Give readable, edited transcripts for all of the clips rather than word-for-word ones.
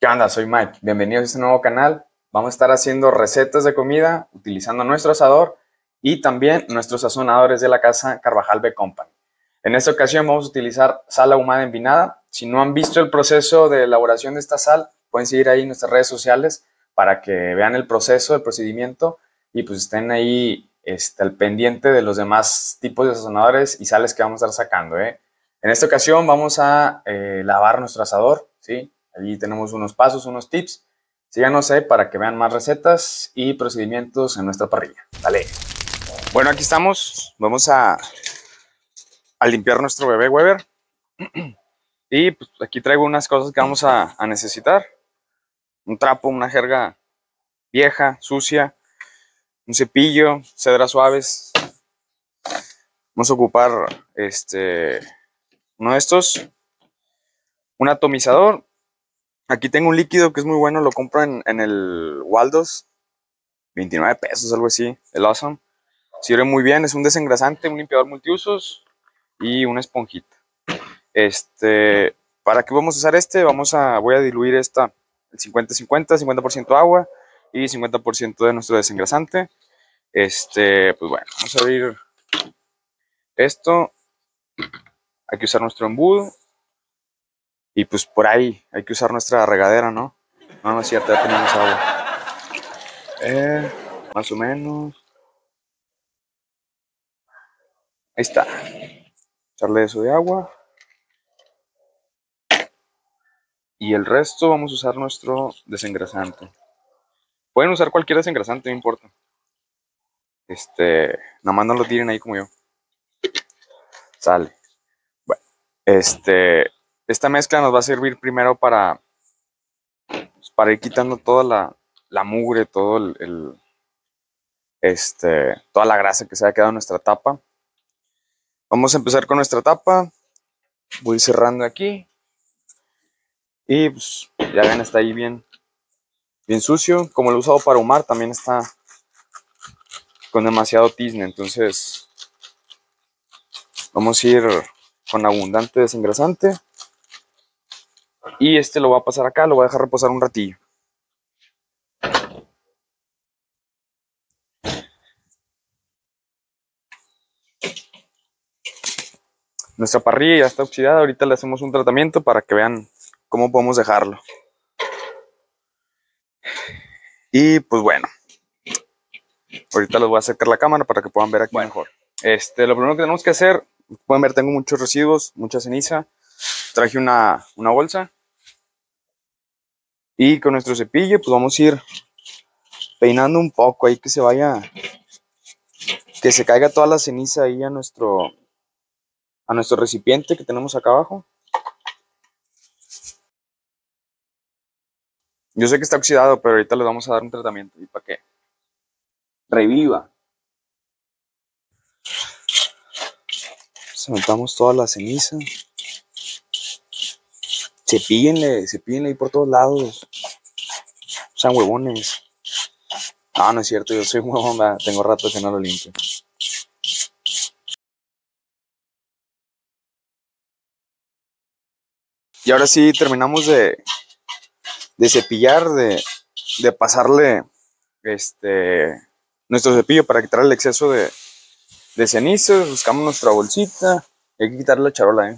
¿Qué onda? Soy Mike. Bienvenidos a este nuevo canal. Vamos a estar haciendo recetas de comida utilizando nuestro asador y también nuestros sazonadores de la casa Carvajal B Company. En esta ocasión vamos a utilizar sal ahumada envinada. Si no han visto el proceso de elaboración de esta sal, pueden seguir ahí en nuestras redes sociales para que vean el proceso, el procedimiento y pues estén ahí al pendiente de los demás tipos de sazonadores y sales que vamos a estar sacando. En esta ocasión vamos a lavar nuestro asador, ¿sí? Allí tenemos unos pasos, unos tips. Síganos para que vean más recetas y procedimientos en nuestra parrilla. Dale. Bueno, aquí estamos. Vamos a limpiar nuestro bebé Weber. Y pues, aquí traigo unas cosas que vamos a necesitar. Un trapo, una jerga vieja, sucia, un cepillo, cedras suaves. Vamos a ocupar uno de estos, un atomizador. Aquí tengo un líquido que es muy bueno, lo compro en el Waldos, 29 pesos, algo así, el Awesome. Sirve muy bien, es un desengrasante, un limpiador multiusos y una esponjita. ¿Para qué vamos a usar voy a diluir el 50-50, 50% agua y 50% de nuestro desengrasante. Pues bueno, vamos a abrir esto. Hay que usar nuestro embudo. Y pues por ahí hay que usar nuestra regadera, ¿no? No, no es cierto, ya tenemos agua. Más o menos. Ahí está. Echarle eso de agua. Y el resto vamos a usar nuestro desengrasante. Pueden usar cualquier desengrasante, no importa. Nada más no lo tiren ahí como yo. Sale. Bueno, esta mezcla nos va a servir primero para ir quitando toda la mugre, todo toda la grasa que se ha quedado en nuestra tapa. Vamos a empezar con nuestra tapa. Voy cerrando aquí. Y pues, ya ven, está ahí bien sucio. Como lo he usado para ahumar, también está con demasiado tizne. Entonces, vamos a ir con abundante desengrasante. Y lo voy a pasar acá, lo voy a dejar reposar un ratillo. Nuestra parrilla ya está oxidada. Ahorita le hacemos un tratamiento para que vean cómo podemos dejarlo. Y pues bueno, ahorita les voy a acercar la cámara para que puedan ver aquí mejor. Lo primero que tenemos que hacer, pueden ver, tengo muchos residuos, mucha ceniza. Traje una bolsa. Y con nuestro cepillo, pues vamos a ir peinando un poco ahí, que se caiga toda la ceniza ahí a nuestro recipiente que tenemos acá abajo. Yo sé que está oxidado, pero ahorita le vamos a dar un tratamiento y para que reviva. Soltamos toda la ceniza. Cepíllenle ahí por todos lados. Sean huevones. No, no es cierto, yo soy huevón, tengo rato que no lo limpio. Y ahora sí terminamos de cepillar, de pasarle nuestro cepillo para quitar el exceso de cenizas. Buscamos nuestra bolsita. Hay que quitarle la charola,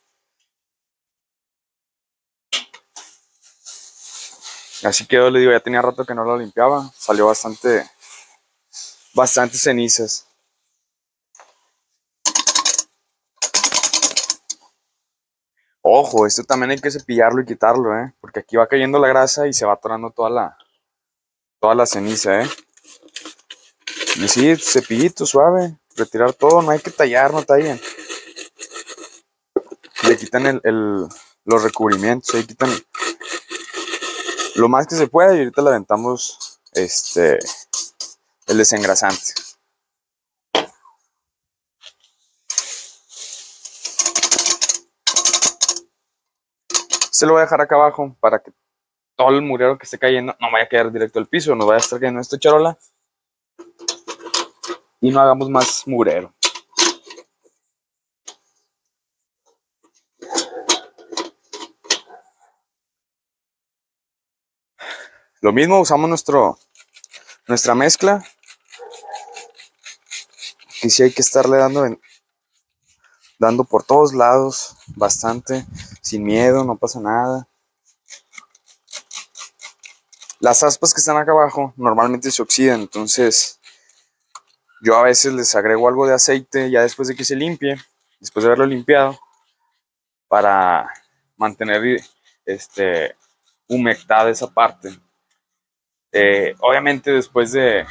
Así que yo le digo, ya tenía rato que no lo limpiaba. Salió bastante cenizas. Ojo, esto también hay que cepillarlo y quitarlo, porque aquí va cayendo la grasa y se va atorando toda la ceniza, Y sí, cepillito suave, retirar todo, no hay que tallar, no tallen. Le quitan los recubrimientos, ahí quitan lo más que se pueda y ahorita le aventamos el desengrasante. Se lo voy a dejar acá abajo para que todo el murero que esté cayendo no vaya a caer directo al piso, nos vaya a estar cayendo esta charola y no hagamos más murero. Lo mismo, usamos nuestra mezcla. Aquí sí hay que estarle dando por todos lados, bastante, sin miedo, no pasa nada. Las aspas que están acá abajo normalmente se oxidan, entonces yo a veces les agrego algo de aceite ya después de que se limpie, después de haberlo limpiado, para mantener humectada esa parte. Obviamente después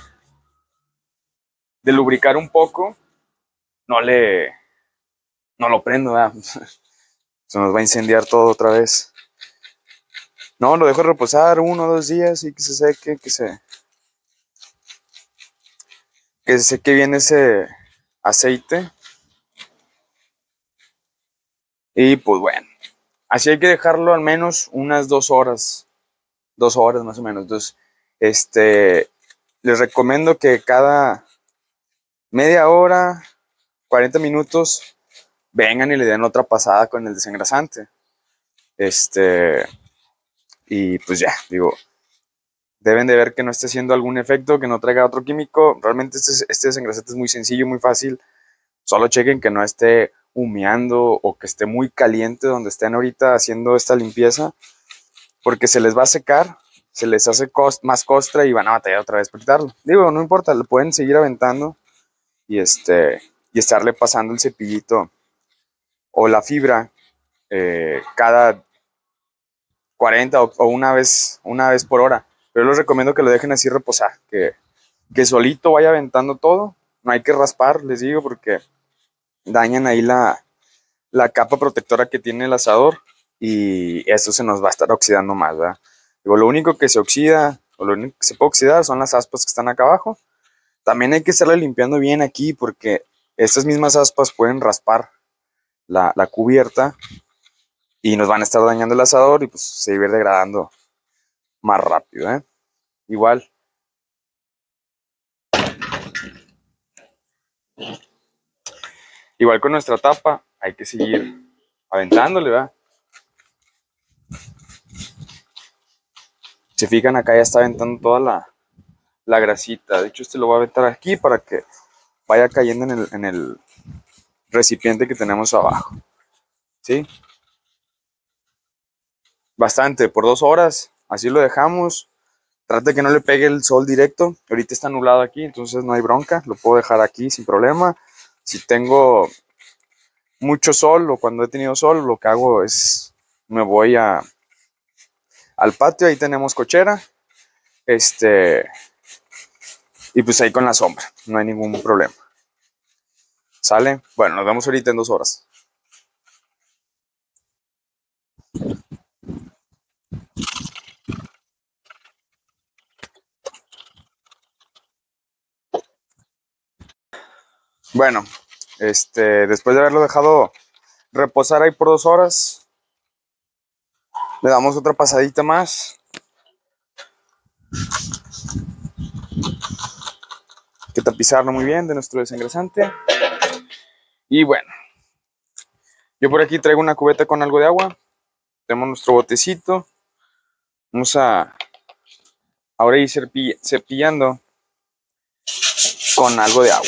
de lubricar un poco, no lo prendo, ¿verdad? Se nos va a incendiar todo otra vez. No, lo dejo reposar 1 o 2 días y que se seque, que se seque bien ese aceite. Y pues bueno, así hay que dejarlo al menos unas 2 horas. 2 horas más o menos. Entonces, les recomiendo que cada media hora, 40 minutos, vengan y le den otra pasada con el desengrasante. Y pues ya, digo, deben de ver que no esté haciendo algún efecto, que no traiga otro químico. Realmente este desengrasante es muy sencillo, muy fácil. Solo chequen que no esté humeando o que esté muy caliente donde estén ahorita haciendo esta limpieza, porque se les va a secar, se les hace más costra y van a batallar otra vez por quitarlo. Digo, no importa, lo pueden seguir aventando y estarle pasando el cepillito o la fibra cada 40 o una vez por hora. Pero les recomiendo que lo dejen así reposar, que solito vaya aventando todo. No hay que raspar, les digo, porque dañan ahí la capa protectora que tiene el asador y esto se nos va a estar oxidando más, ¿verdad? Digo, lo único que se oxida o lo único que se puede oxidar son las aspas que están acá abajo. También hay que estarle limpiando bien aquí porque estas mismas aspas pueden raspar la cubierta y nos van a estar dañando el asador y pues se va a ir degradando más rápido, ¿eh? Igual, igual con nuestra tapa hay que seguir aventándole, ¿verdad? Se fijan, acá ya está aventando toda la grasita. De hecho, lo voy a aventar aquí para que vaya cayendo en el recipiente que tenemos abajo. ¿Sí? Bastante, por 2 horas. Así lo dejamos. Trate que no le pegue el sol directo. Ahorita está nublado aquí, entonces no hay bronca. Lo puedo dejar aquí sin problema. Si tengo mucho sol o cuando he tenido sol, lo que hago es me voy al patio. Ahí tenemos cochera. Y pues ahí con la sombra. No hay ningún problema. ¿Sale? Bueno, nos vemos ahorita en 2 horas. Bueno, después de haberlo dejado reposar ahí por 2 horas, le damos otra pasadita más. Hay que tapizarlo muy bien de nuestro desengrasante. Y bueno, yo por aquí traigo una cubeta con algo de agua. Tenemos nuestro botecito. Vamos a ahora ir cepillando con algo de agua.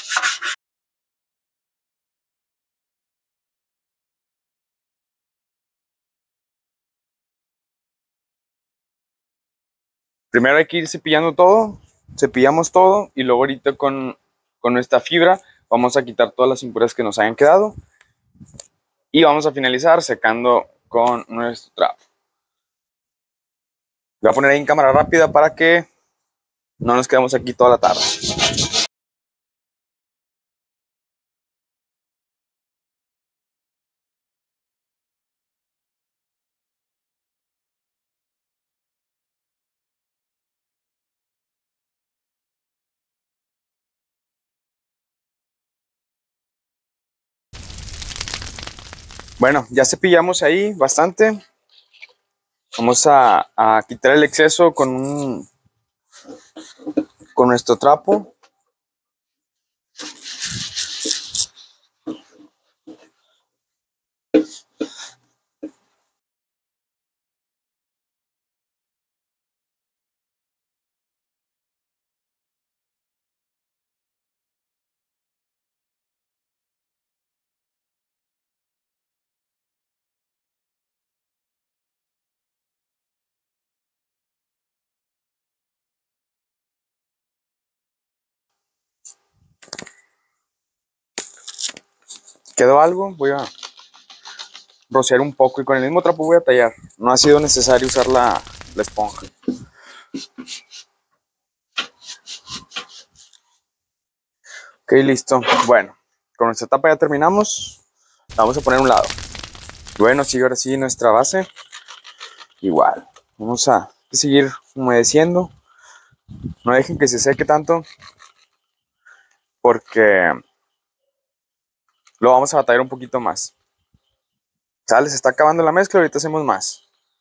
Primero hay que ir cepillando todo, cepillamos todo y luego ahorita con esta fibra vamos a quitar todas las impurezas que nos hayan quedado y vamos a finalizar secando con nuestro trapo. Lo voy a poner ahí en cámara rápida para que no nos quedemos aquí toda la tarde. Bueno, ya cepillamos ahí bastante. Vamos a quitar el exceso con nuestro trapo. quedó algo, voy a rociar un poco y con el mismo trapo voy a tallar. No ha sido necesario usar la esponja. Ok, listo. Bueno, con nuestra tapa ya terminamos. La vamos a poner a un lado. Bueno, sigue ahora sí nuestra base. Igual. Vamos a seguir humedeciendo. No dejen que se seque tanto, porque lo vamos a batallar un poquito más. ¿Sale? Se está acabando la mezcla, ahorita hacemos más.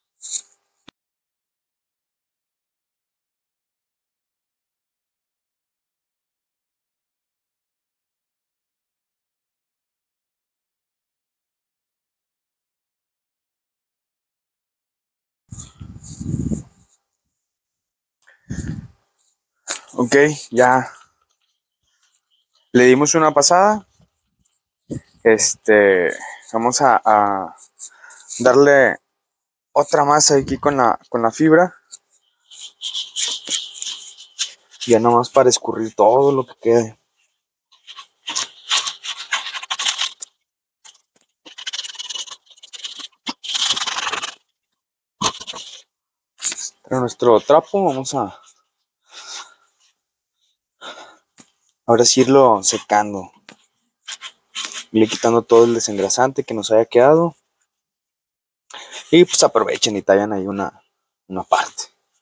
Ok, ya le dimos una pasada. Vamos a darle otra masa aquí con la fibra. Ya nomás para escurrir todo lo que quede. Para nuestro trapo vamos a ahora sí irlo secando. Irle quitando todo el desengrasante que nos haya quedado. Y pues aprovechen y tallan ahí una parte.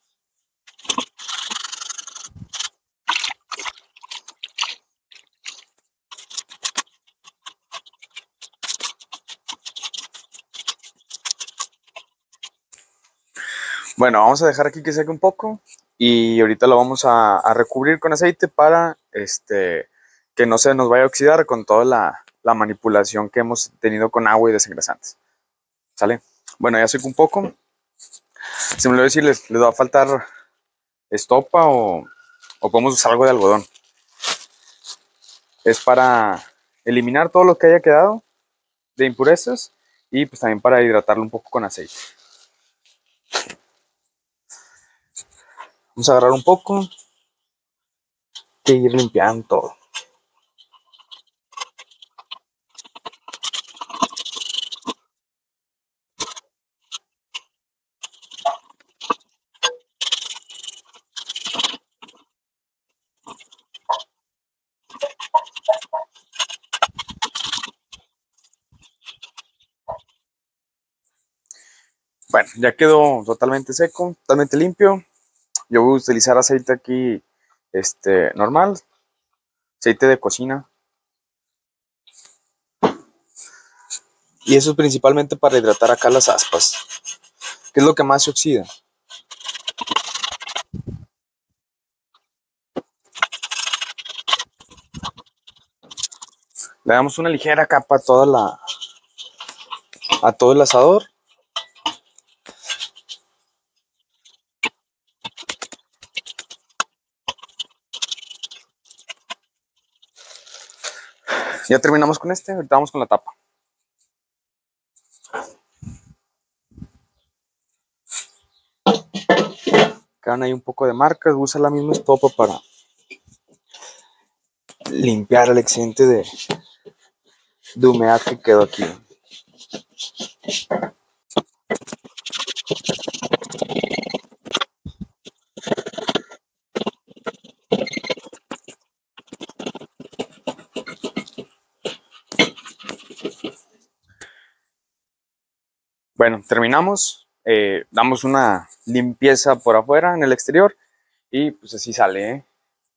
Bueno, vamos a dejar aquí que seque un poco y ahorita lo vamos a recubrir con aceite para que no se nos vaya a oxidar con toda la manipulación que hemos tenido con agua y desengrasantes. ¿Sale? Bueno, ya secó un poco. Se me olvidó decir, les va a faltar estopa o podemos usar algo de algodón. Es para eliminar todo lo que haya quedado de impurezas y pues también para hidratarlo un poco con aceite. Vamos a agarrar un poco y ir limpiando todo. Bueno, ya quedó totalmente seco, totalmente limpio. Yo voy a utilizar aceite aquí normal, aceite de cocina. Y eso es principalmente para hidratar acá las aspas, que es lo que más se oxida. Le damos una ligera capa a todo el asador. Ya terminamos con ahorita vamos con la tapa. Quedan ahí un poco de marcas, usa la misma estopa para limpiar el excedente de humedad que quedó aquí. Bueno, terminamos, damos una limpieza por afuera en el exterior y pues así sale, ¿eh?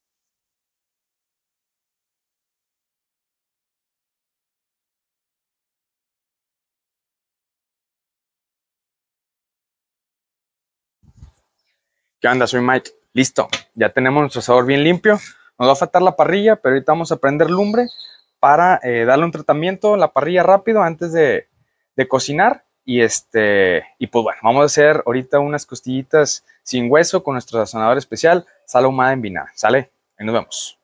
¿Qué onda? Soy Mike. Listo, ya tenemos nuestro asador bien limpio. Nos va a faltar la parrilla, pero ahorita vamos a prender lumbre para darle un tratamiento a la parrilla rápido antes de cocinar. Y pues bueno, vamos a hacer ahorita unas costillitas sin hueso con nuestro sazonador especial, sal ahumada en vinagre. ¿Sale? Ahí nos vemos.